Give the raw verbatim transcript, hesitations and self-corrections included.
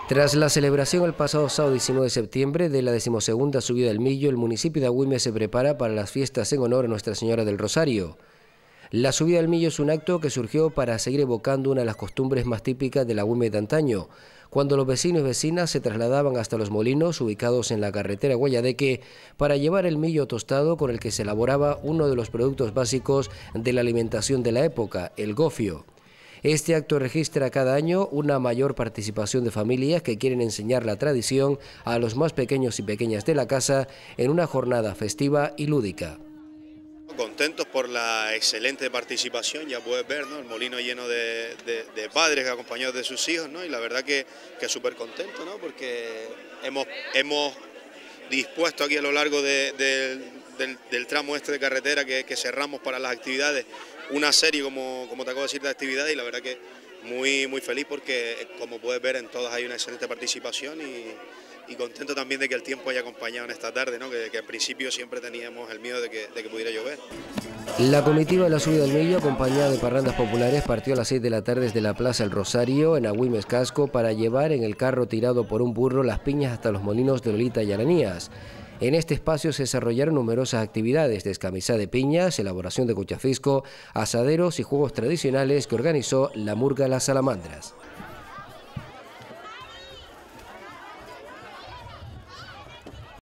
Tras la celebración el pasado sábado diecinueve de septiembre de la decimosegunda subida del Millo, el municipio de Agüime se prepara para las fiestas en honor a Nuestra Señora del Rosario. La subida del Millo es un acto que surgió para seguir evocando una de las costumbres más típicas del Agüime de antaño, cuando los vecinos y vecinas se trasladaban hasta los molinos ubicados en la carretera Guayadeque para llevar el millo tostado con el que se elaboraba uno de los productos básicos de la alimentación de la época, el gofio. Este acto registra cada año una mayor participación de familias que quieren enseñar la tradición a los más pequeños y pequeñas de la casa en una jornada festiva y lúdica. Contentos por la excelente participación, ya puedes ver, ¿no?, el molino lleno de, de, de padres acompañados de sus hijos, ¿no?, y la verdad que, que súper contento, ¿no?, porque hemos, hemos dispuesto aquí a lo largo de, de, del, del tramo este de carretera que, que cerramos para las actividades, una serie, como, como te acabo de decir, de actividades, y la verdad que muy, muy feliz porque, como puedes ver, en todas hay una excelente participación y, y contento también de que el tiempo haya acompañado en esta tarde, ¿no?, que, que al principio siempre teníamos el miedo de que, de que pudiera llover. La comitiva de la subida del Millo, acompañada de parrandas populares, partió a las seis de la tarde desde la Plaza El Rosario, en Agüimes Casco, para llevar en el carro tirado por un burro las piñas hasta los molinos de Lolita y Aranías. En este espacio se desarrollaron numerosas actividades: descamisada de piñas, elaboración de cuchafisco, asaderos y juegos tradicionales que organizó la Murga Las Salamandras.